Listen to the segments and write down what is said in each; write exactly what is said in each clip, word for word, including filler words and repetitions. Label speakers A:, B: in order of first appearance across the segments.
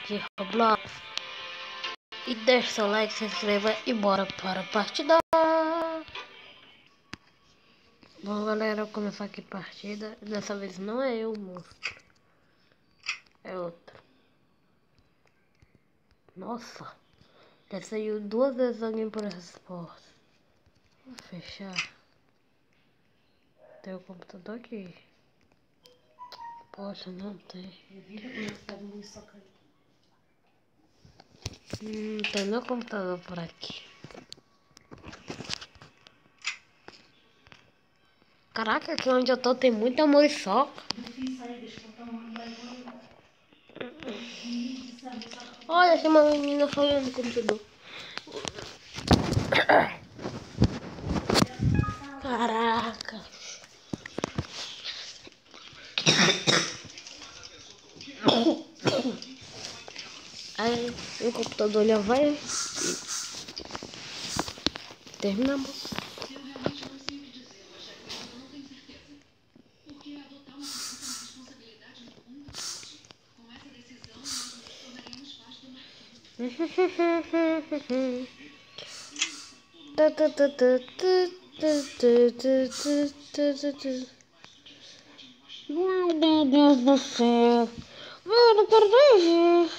A: de Roblox. E deixa seu like, se inscreva e bora para a partida. Bom galera, vou começar aqui a partida. Dessa vez não é eu o monstro, é outro. Nossa, já saiu duas vezes alguém por essas portas. Vou fechar. Tem o computador aqui. Poxa, não tem. Hum, tem meu computador por aqui. Caraca, aqui onde eu tô tem muita muriçoca. Olha, tem uma menina falando no computador. Caraca. Aí o computador já vai. Terminamos. Meu Deus do céu. Eu não quero ver.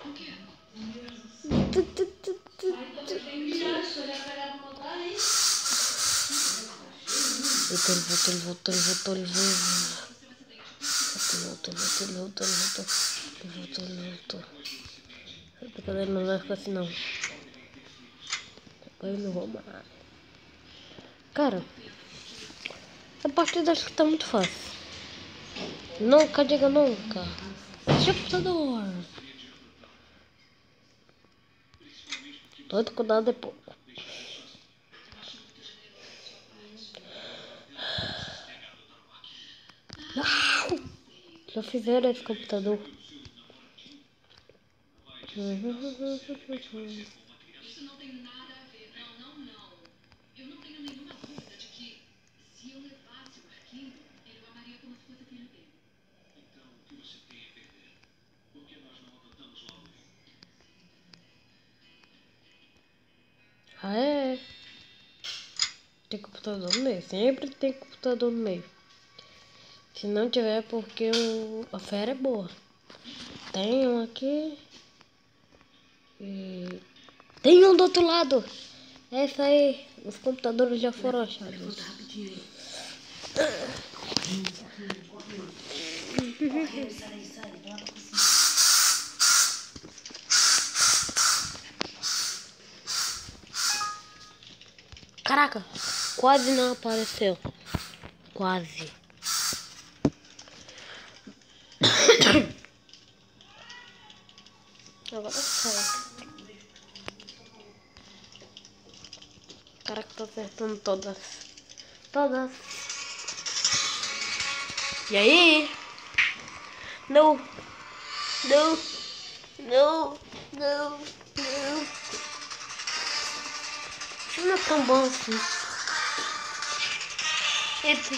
A: Voltou, ele voltou, ele voltou, ele voltou, ele voltou, ele voltou, ele voltou, ele voltou, ele voltou. A galera não vai ficar assim não. Eu não vou mais. Cara, a partida acho que tá muito fácil. Nunca diga nunca. Deixa o computador. Todo cuidado é pouco. Já fizeram esse computador.
B: Isso não tem nada a ver. Não, não, não. Eu não tenho nenhuma dúvida de que se eu levasse o arquivo, ele o amaria como se fosse filho dele. Então, o que você tem a perder? Por que nós não adotamos logo ele?
A: Ah, é? Tem computador no meio. Sempre tem computador no meio. Se não tiver é porque o... a fera é boa. Tem um aqui. E... tem um do outro lado. É isso aí. Os computadores já foram achados. Caraca, quase não apareceu. Quase. Agora sai. Caraca, tô acertando todas. Todas. E aí? Não. Não. Não. Não. Não. Isso não é tão bom assim. Eita.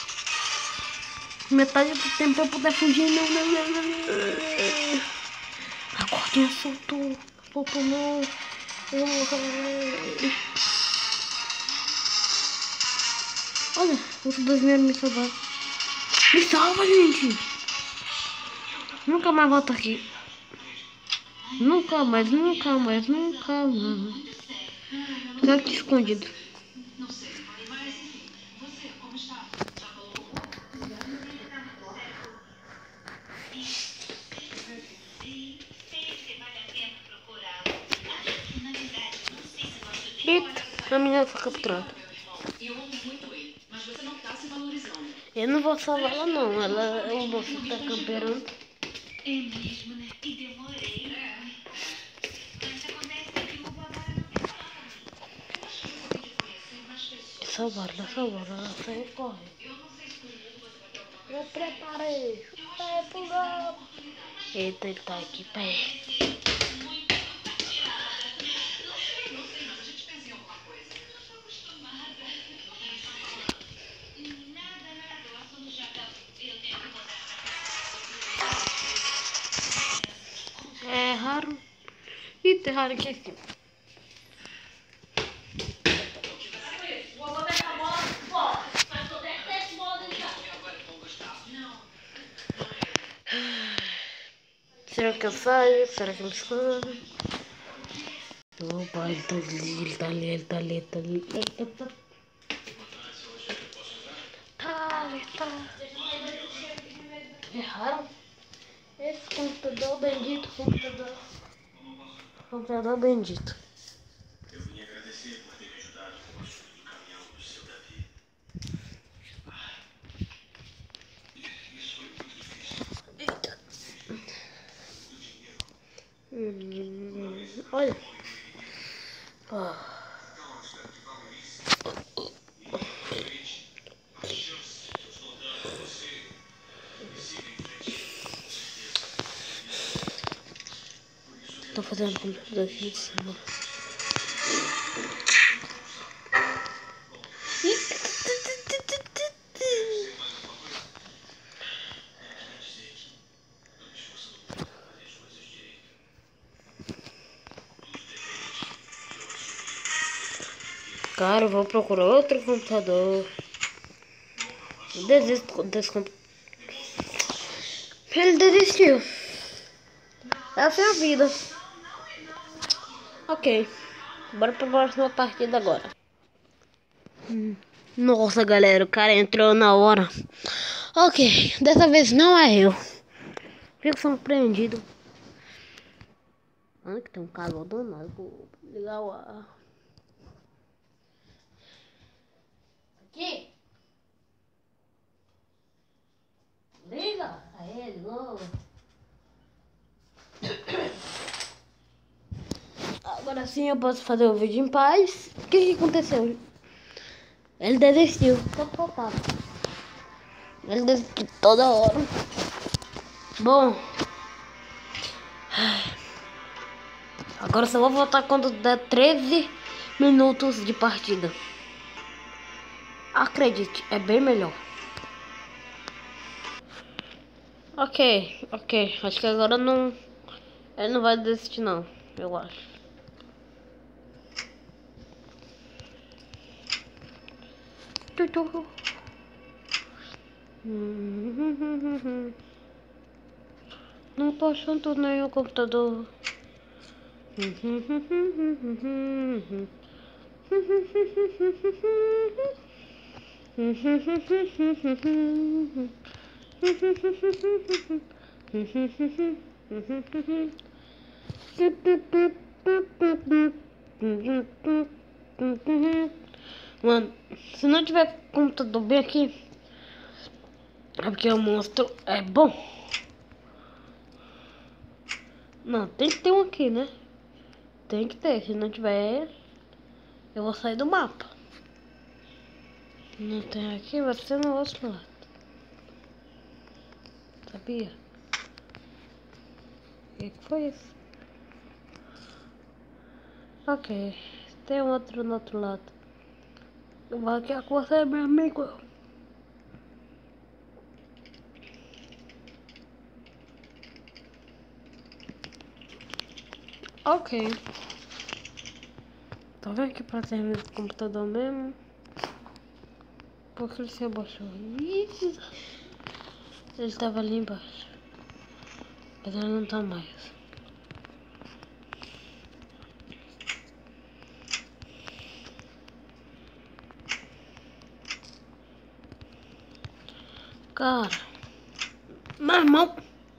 A: Metade do tempo pra eu poder fugir. Não, não, não, não. A cordinha soltou. Soltou não. Olha, os dois vieram me salvar. Me salva, gente. Nunca mais volto aqui. Nunca mais, nunca mais, nunca mais. Fica aqui escondido.
B: Não sei, mas enfim, você, como está? Já colocou?
A: Eita, a menina foi capturada.
B: Eu amo muito ele, mas você não está se valorizando.
A: Eu não vou salvar ela não, ela, o moço tá camperando.
B: É mesmo, né? E demorei. É. Mas acontece que o babado não quer falar comigo. Acho que você tem que conhecer mais pessoas.
A: Salvaram, ela salvaram, ela saiu correndo.
B: Eu não sei se comigo você vai ter alguma coisa.
A: Eu preparei, vai pular. Eita, ele tá aqui perto. É, enterraram. E enterraram aqui em cima. Será que eu saio? Será que eu me escondo? Opa, ele tá ali, ele tá ali, ele tá ali, ele tá ali. Ele tá... Tá ali, tá. Erraram? Esse computador bendito, computador. Computador bendito.
C: Eu vim agradecer por ter me ajudado com o assunto do caminhão do seu Davi. Isso foi muito difícil.
A: Eita. Hum, olha. Oh. Tô fazendo computador aqui em cima. Cara, eu vou procurar outro computador. Eu desisto desse computador. Ele desistiu. Essa é a vida. Ok. Bora pra próxima partida agora. Hum. Nossa, galera, o cara entrou na hora. Ok, dessa vez não é eu. Fico surpreendido. Olha que tem um calor danado. Vou ligar o ar. Aqui. Liga. Aí, ligou. Agora sim eu posso fazer o vídeo em paz. O que, que aconteceu? Ele desistiu. Tô faltado. Ele desistiu toda hora. Bom. Agora só vou voltar quando der treze minutos de partida. Acredite, é bem melhor. Ok, ok. Acho que agora não... Ele não vai desistir não, eu acho. Não tô achando nem o computador. Mano, se não tiver computador bem aqui, é porque o monstro é bom. Não, tem que ter um aqui, né? Tem que ter, se não tiver, eu vou sair do mapa. Não tem aqui, vai ser no outro lado. Sabia? O que foi isso? Ok, tem outro no outro lado. Eu vou aqui com você, meu amigo. Ok. Tô vendo aqui pra terminar o computador mesmo. Porque ele se abaixou. Ixi. Ele estava ali embaixo. Mas ele não tá mais. Cara. Meu irmão.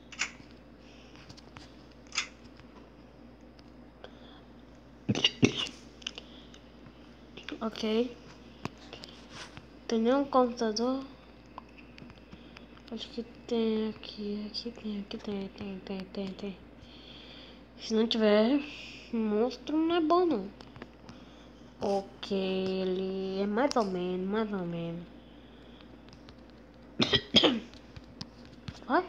A: Ok. Tem nenhum computador? Acho que tem aqui, aqui tem, aqui tem, tem, tem, tem, tem. Se não tiver, monstro não é bom não. Ok, ele é mais ou menos, mais ou menos. Vai?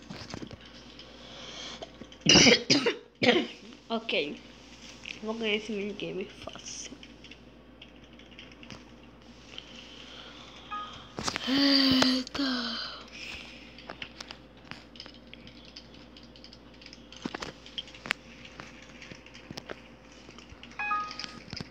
A: Ok. Vou ganhar esse minigame fácil. Eita.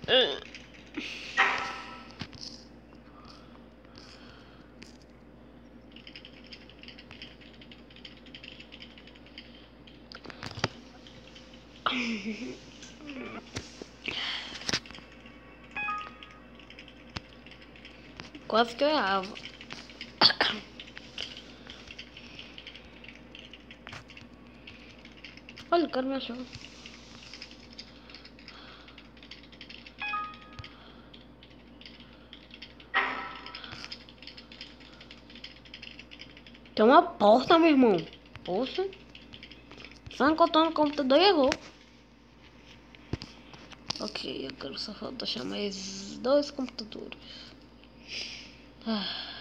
A: Quase que eu errava. Olha, o cara me achou. Tem uma porta, meu irmão. Poxa. Só encontrando no computador e errou. Ok, agora só falta achar mais dois computadores. Ah.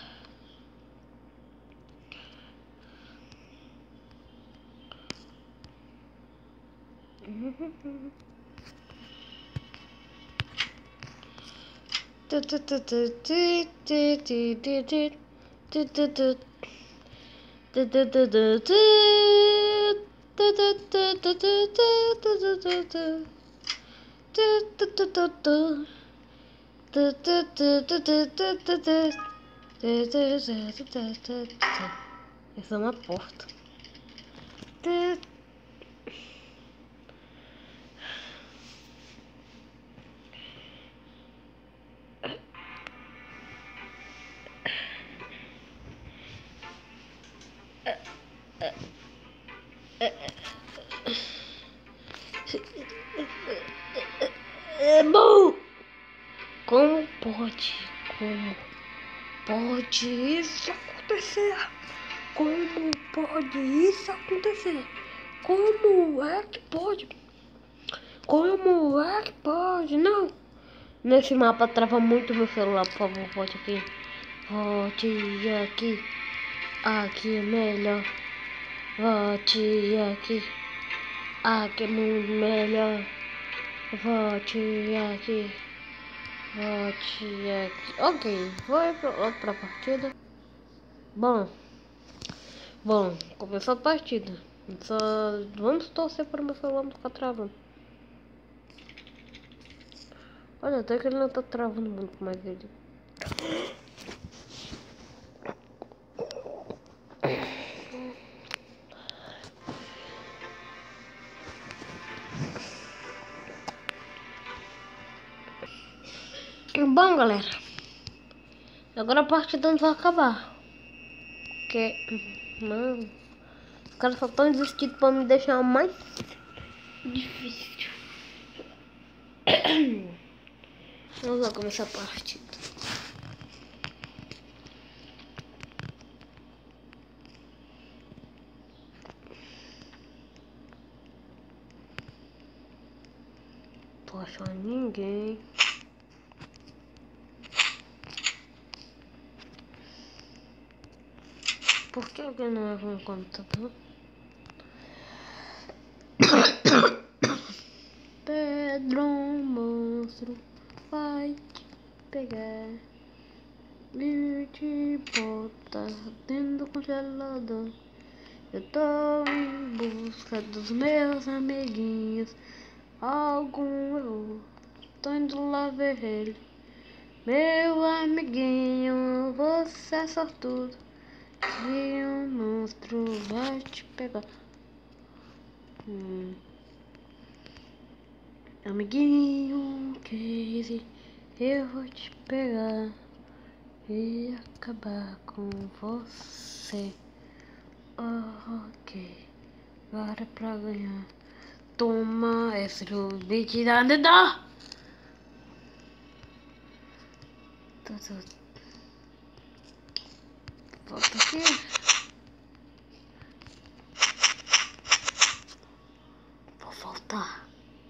A: Essa é uma porta. É bom. Como pode? Como pode isso acontecer? Como pode isso acontecer? Como é que pode? Como é que pode? Não. Nesse mapa trava muito meu celular, por favor, volte aqui. Volte aqui. Aqui é melhor. Volte aqui. Aqui é muito melhor. Volte aqui. Volte aqui. Ok, foi pra outra partida. Bom. Bom, começou a partida. Só vamos torcer para o meu celular não ficar travando. Olha, até que ele não tá travando muito mais ele. Bom, galera, agora a partida não vai acabar. Porque, mano, os caras só estão desistindo pra me deixar mais difícil. Vamos lá começar a partida. Tô achando ninguém. Por que alguém não é um computador? Pedro, monstro, vai te pegar e te botar dentro do congelador. Eu tô em busca dos meus amiguinhos. Algum eu tô indo lá ver ele. Meu amiguinho, você é sortudo. E um monstro vai te pegar. Hum. Amiguinho, Casey, eu vou te pegar e acabar com você. Oh, ok, agora é pra ganhar. Toma esse beat da dentro. Volta aqui. Vou voltar.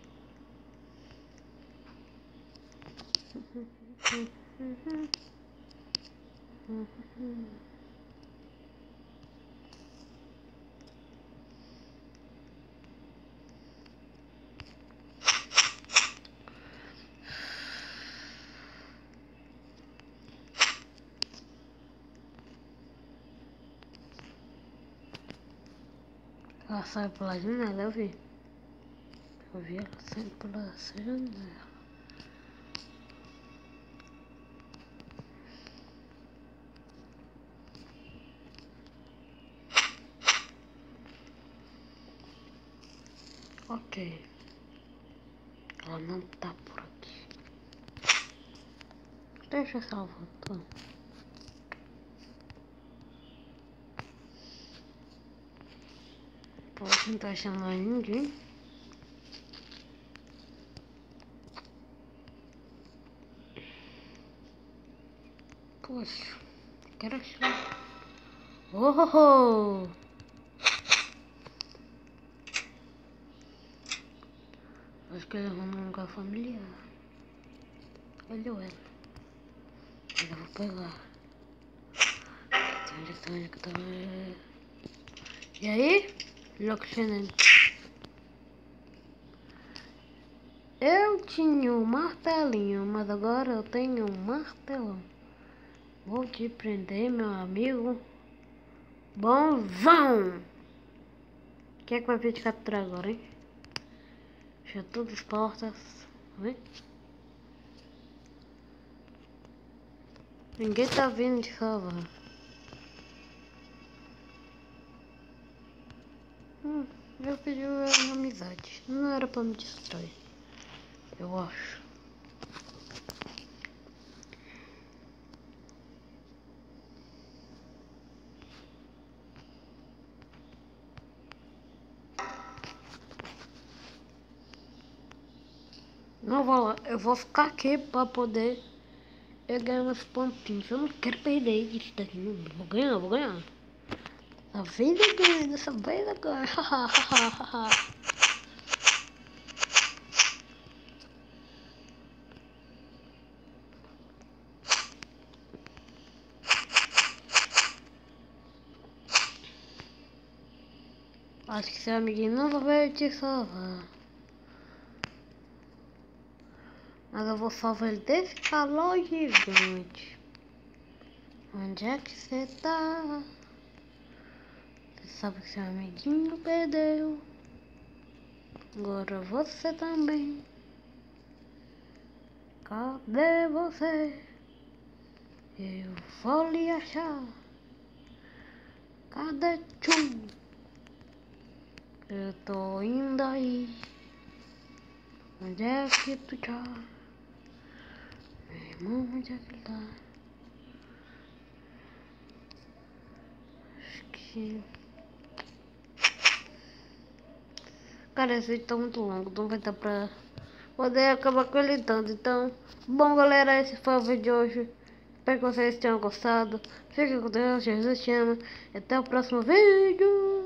A: Ela sai pela janela, eu vi. Eu vi ela saindo pela janela. Ok. Ela não tá por aqui. Deixa eu salvar tudo. Posso tentar chamar ninguém. Poxa, quero achar. Oh! Acho que ele arrumou um lugar familiar. Olha ela. Eu vou pegar. Onde está? Onde que tá? E aí? Loxenen. Eu tinha um martelinho, mas agora eu tenho um martelão. Vou te prender, meu amigo. Bonzão! Quem é que vai vir te capturar agora, hein? Fecha todas as portas. Vem. Ninguém tá vindo de salvar. Hum, eu pedi uma amizade. Não era pra me distrair. Eu acho. Não vou lá. Eu vou ficar aqui pra poder eu ganhar meus pontinhos. Eu não quero perder isso daqui. Não. Vou ganhar, vou ganhar. Dessa vez eu ganho, dessa vez eu ganho. Acho que seu amiguinho não vai te salvar. Mas eu vou salvar ele desse calor gigante. Onde é que você tá? Você sabe que seu amiguinho perdeu. Agora você também. Cadê você? Eu vou lhe achar. Cadê tu? Eu tô indo aí. Onde é que tu tá? Meu irmão, onde é que ele tá? Acho que... Cara, esse vídeo tá muito longo, não vai dar pra poder acabar com ele tanto. Então, bom galera, esse foi o vídeo de hoje. Espero que vocês tenham gostado. Fiquem com Deus, Jesus te ama. E até o próximo vídeo.